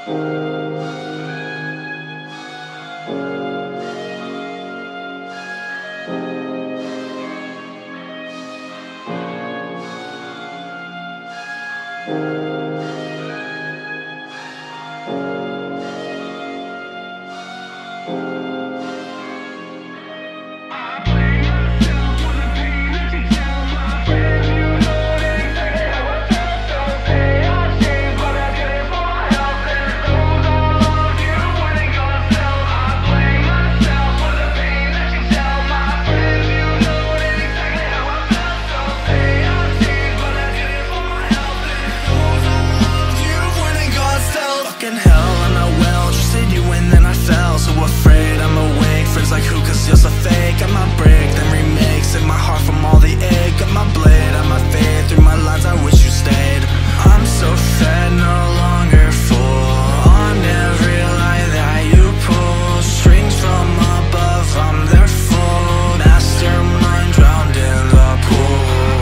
Like who conceals a fake? Got my break, then remake. Save my heart from all the ache. Got my blade, on my fade. Through my lines, I wish you stayed. I'm so fed, no longer full. On every line that you pull, strings from above, I'm their full. Mastermind drowned in the pool.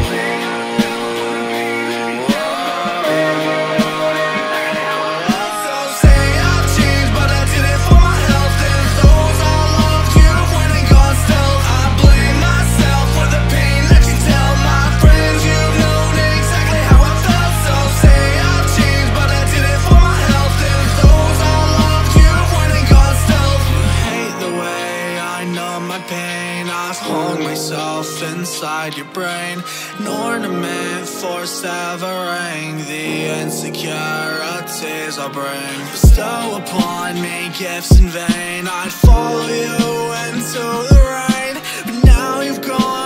So say I've changed, but I did it for my health. And those I loved, you went and gone stealth. I blame myself for the pain that you tell my friends. You've known exactly how I felt. So say I've changed, but I did it for my health. And those I loved, you went and gone stealth. You hate the way I numb my pain. I've hung myself inside your brain. An ornament for severing the insecurities I bring. Bestow upon me gifts in vain. I'd follow you into the rain, but now you've gone.